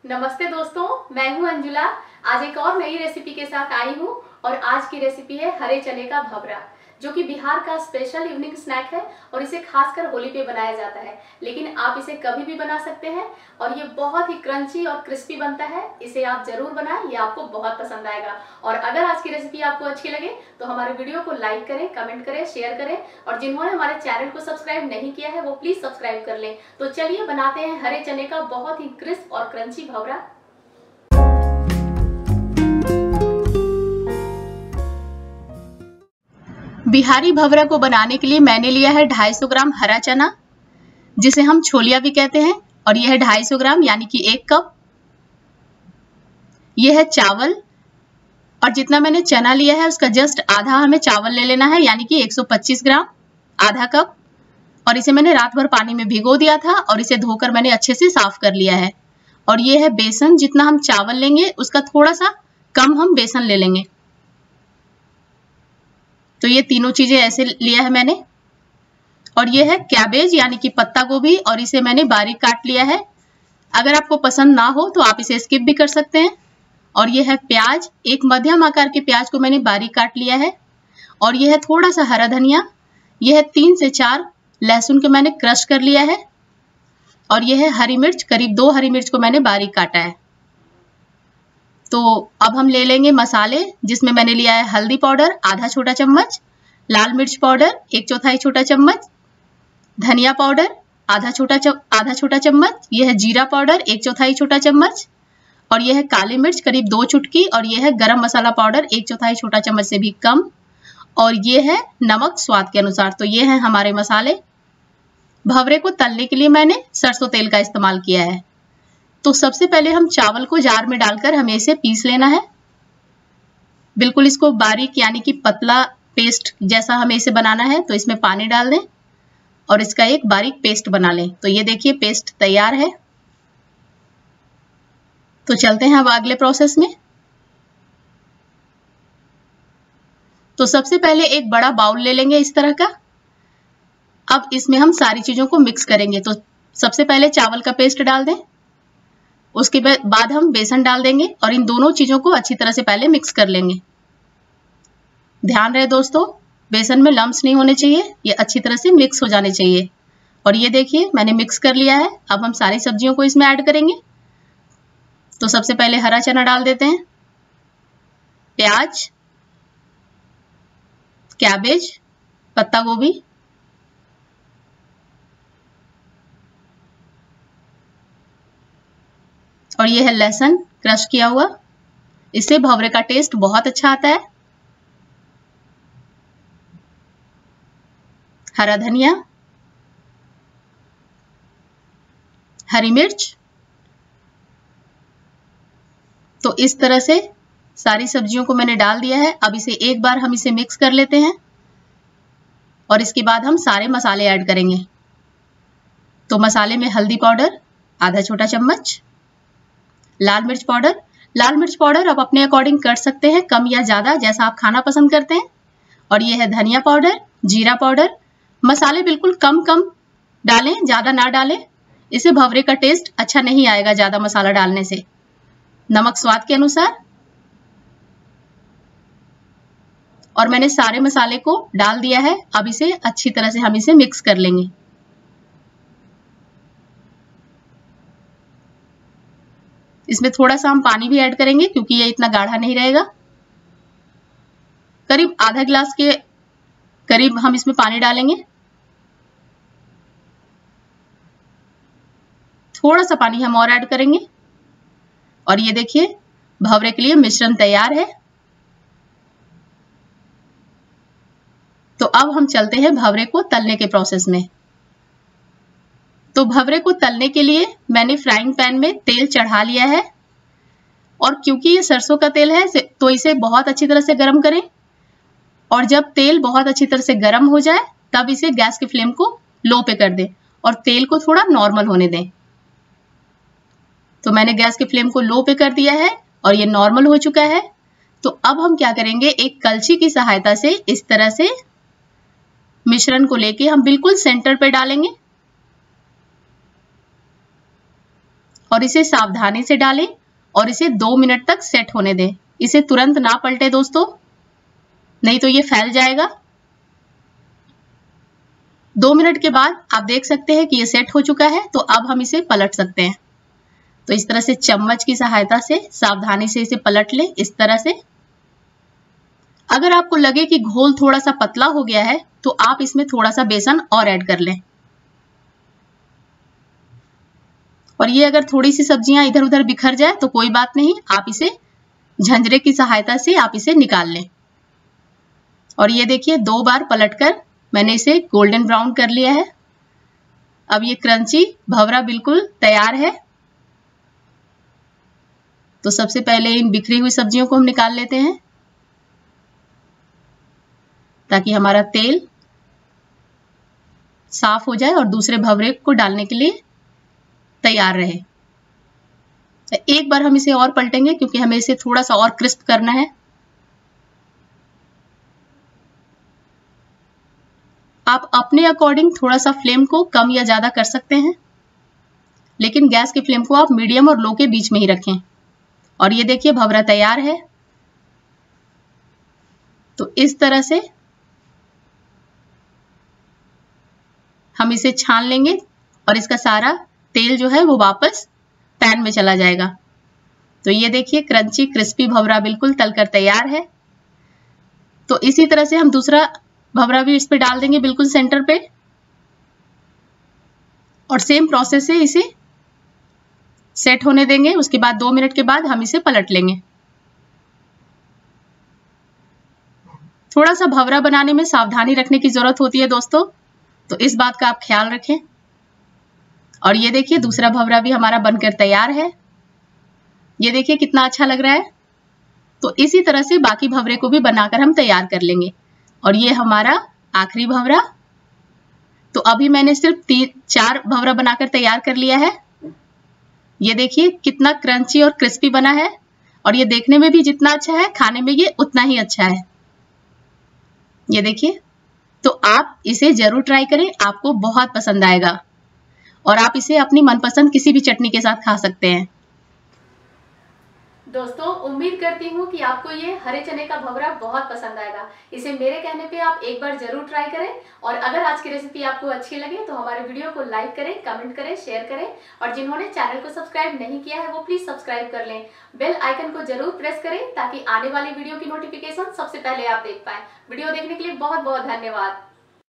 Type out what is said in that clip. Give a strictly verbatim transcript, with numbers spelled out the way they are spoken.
नमस्ते दोस्तों, मैं हूं अंजुला। आज एक और नई रेसिपी के साथ आई हूं और आज की रेसिपी है हरे चने का भवरा, जो कि बिहार का स्पेशल इवनिंग स्नैक है और इसे खासकर होली पे बनाया जाता है। लेकिन आप इसे कभी भी बना सकते हैं और ये बहुत ही क्रंची और क्रिस्पी बनता है। इसे आप जरूर बनाएं, ये आपको बहुत पसंद आएगा। और अगर आज की रेसिपी आपको अच्छी लगे तो हमारे वीडियो को लाइक करें, कमेंट करें, शेयर करें और जिन्होंने हमारे चैनल को सब्सक्राइब नहीं किया है वो प्लीज सब्सक्राइब कर लें। तो चलिए बनाते हैं हरे चने का बहुत ही क्रिस्प और क्रंची भवरा। बिहारी भवरा को बनाने के लिए मैंने लिया है ढाई सौ ग्राम हरा चना, जिसे हम छोलिया भी कहते हैं, और यह है ढाई सौ ग्राम यानी कि एक कप। यह है चावल, और जितना मैंने चना लिया है उसका जस्ट आधा हमें चावल ले लेना है, यानी कि एक सौ पच्चीस ग्राम, आधा कप। और इसे मैंने रात भर पानी में भिगो दिया था और इसे धोकर मैंने अच्छे से साफ कर लिया है। और यह है बेसन, जितना हम चावल लेंगे उसका थोड़ा सा कम हम बेसन ले लेंगे। तो ये तीनों चीजें ऐसे लिया है मैंने। और ये है कैबेज यानी कि पत्ता गोभी, और इसे मैंने बारीक काट लिया है। अगर आपको पसंद ना हो तो आप इसे स्किप भी कर सकते हैं। और ये है प्याज, एक मध्यम आकार के प्याज को मैंने बारीक काट लिया है। और यह है थोड़ा सा हरा धनिया। यह है तीन से चार लहसुन को मैंने क्रश कर लिया है। और यह है हरी मिर्च, करीब दो हरी मिर्च को मैंने बारीक काटा है। तो अब हम ले लेंगे मसाले, जिसमें मैंने लिया है हल्दी पाउडर आधा छोटा चम्मच, लाल मिर्च पाउडर एक चौथाई छोटा चम्मच, धनिया पाउडर आधा छोटा आधा छोटा चम्मच, यह है जीरा पाउडर एक चौथाई छोटा चम्मच, और यह है काली मिर्च करीब दो चुटकी, और यह है गरम मसाला पाउडर एक चौथाई छोटा चम्मच से भी कम, और यह है नमक स्वाद के अनुसार। तो ये है हमारे मसाले। भवरे को तलने के लिए मैंने सरसों तेल का इस्तेमाल किया है। तो सबसे पहले हम चावल को जार में डालकर हमें इसे पीस लेना है। बिल्कुल इसको बारीक यानी कि पतला पेस्ट जैसा हमें इसे बनाना है। तो इसमें पानी डाल दें और इसका एक बारीक पेस्ट बना लें। तो ये देखिए पेस्ट तैयार है। तो चलते हैं अब अगले प्रोसेस में। तो सबसे पहले एक बड़ा बाउल ले लेंगे इस तरह का। अब इसमें हम सारी चीजों को मिक्स करेंगे। तो सबसे पहले चावल का पेस्ट डाल दें, उसके बाद हम बेसन डाल देंगे और इन दोनों चीजों को अच्छी तरह से पहले मिक्स कर लेंगे। ध्यान रहे दोस्तों, बेसन में लम्स नहीं होने चाहिए, ये अच्छी तरह से मिक्स हो जाने चाहिए। और ये देखिए मैंने मिक्स कर लिया है। अब हम सारी सब्जियों को इसमें ऐड करेंगे। तो सबसे पहले हरा चना डाल देते हैं, प्याज, कैबेज, पत्ता गोभी, और ये है लहसुन क्रश किया हुआ। इससे भवरे का टेस्ट बहुत अच्छा आता है। हरा धनिया, हरी मिर्च। तो इस तरह से सारी सब्जियों को मैंने डाल दिया है। अब इसे एक बार हम इसे मिक्स कर लेते हैं और इसके बाद हम सारे मसाले ऐड करेंगे। तो मसाले में हल्दी पाउडर आधा छोटा चम्मच, लाल मिर्च पाउडर, लाल मिर्च पाउडर आप अपने अकॉर्डिंग कर सकते हैं, कम या ज्यादा जैसा आप खाना पसंद करते हैं। और ये है धनिया पाउडर, जीरा पाउडर। मसाले बिल्कुल कम कम डालें, ज्यादा ना डालें, इससे भवरे का टेस्ट अच्छा नहीं आएगा ज्यादा मसाला डालने से। नमक स्वाद के अनुसार। और मैंने सारे मसाले को डाल दिया है। अब इसे अच्छी तरह से हम इसे मिक्स कर लेंगे। इसमें थोड़ा सा हम पानी भी ऐड करेंगे क्योंकि ये इतना गाढ़ा नहीं रहेगा। करीब आधा गिलास के करीब हम इसमें पानी डालेंगे। थोड़ा सा पानी हम और ऐड करेंगे। और ये देखिए भवरे के लिए मिश्रण तैयार है। तो अब हम चलते हैं भवरे को तलने के प्रोसेस में। तो भवरे को तलने के लिए मैंने फ्राइंग पैन में तेल चढ़ा लिया है। और क्योंकि ये सरसों का तेल है तो इसे बहुत अच्छी तरह से गर्म करें। और जब तेल बहुत अच्छी तरह से गर्म हो जाए तब इसे गैस की फ्लेम को लो पे कर दें और तेल को थोड़ा नॉर्मल होने दें। तो मैंने गैस की फ्लेम को लो पे कर दिया है और ये नॉर्मल हो चुका है। तो अब हम क्या करेंगे, एक कलछी की सहायता से इस तरह से मिश्रण को लेके हम बिल्कुल सेंटर पे डालेंगे और इसे सावधानी से डालें और इसे दो मिनट तक सेट होने दें। इसे तुरंत ना पलटे दोस्तों, नहीं तो ये फैल जाएगा। दो मिनट के बाद आप देख सकते हैं कि ये सेट हो चुका है, तो अब हम इसे पलट सकते हैं। तो इस तरह से चम्मच की सहायता से सावधानी से इसे पलट लें, इस तरह से। अगर आपको लगे कि घोल थोड़ा सा पतला हो गया है तो आप इसमें थोड़ा सा बेसन और ऐड कर लें। और ये अगर थोड़ी सी सब्जियां इधर उधर बिखर जाए तो कोई बात नहीं, आप इसे झंझरे की सहायता से आप इसे निकाल लें। और ये देखिए दो बार पलटकर मैंने इसे गोल्डन ब्राउन कर लिया है। अब ये क्रंची भवरा बिल्कुल तैयार है। तो सबसे पहले इन बिखरी हुई सब्जियों को हम निकाल लेते हैं ताकि हमारा तेल साफ हो जाए और दूसरे भवरे को डालने के लिए तैयार रहे। एक बार हम इसे और पलटेंगे क्योंकि हमें इसे थोड़ा सा और क्रिस्प करना है। आप अपने अकॉर्डिंग थोड़ा सा फ्लेम को कम या ज्यादा कर सकते हैं, लेकिन गैस की फ्लेम को आप मीडियम और लो के बीच में ही रखें। और ये देखिए भवरा तैयार है। तो इस तरह से हम इसे छान लेंगे और इसका सारा तेल जो है वो वापस पैन में चला जाएगा। तो ये देखिए क्रंची क्रिस्पी भवरा बिल्कुल तलकर तैयार है। तो इसी तरह से हम दूसरा भवरा भी इस पे डाल देंगे बिल्कुल सेंटर पे, और सेम प्रोसेस से इसे सेट होने देंगे। उसके बाद दो मिनट के बाद हम इसे पलट लेंगे। थोड़ा सा भवरा बनाने में सावधानी रखने की जरूरत होती है दोस्तों, तो इस बात का आप ख्याल रखें। और ये देखिए दूसरा भवरा भी हमारा बनकर तैयार है। ये देखिए कितना अच्छा लग रहा है। तो इसी तरह से बाकी भवरे को भी बनाकर हम तैयार कर लेंगे। और ये हमारा आखिरी भवरा। तो अभी मैंने सिर्फ तीन चार भवरा बनाकर तैयार कर लिया है। ये देखिए कितना क्रंची और क्रिस्पी बना है, और ये देखने में भी जितना अच्छा है खाने में ये उतना ही अच्छा है। ये देखिए, तो आप इसे जरूर ट्राई करें, आपको बहुत पसंद आएगा। और आप इसे अपनी मनपसंद किसी भी चटनी के साथ खा सकते हैं। दोस्तों उम्मीद करती हूँ कि आपको ये हरे चने का भवरा बहुत पसंद आएगा। इसे मेरे कहने पे आप एक बार जरूर ट्राई करें। और अगर आज की रेसिपी आपको अच्छी लगे तो हमारे वीडियो को लाइक करें, कमेंट करें, शेयर करें। और जिन्होंने चैनल को सब्सक्राइब नहीं किया है वो प्लीज सब्सक्राइब कर लें। बेल आइकन को जरूर प्रेस करें ताकि आने वाली वीडियो की नोटिफिकेशन सबसे पहले आप देख पाए। वीडियो देखने के लिए बहुत बहुत धन्यवाद।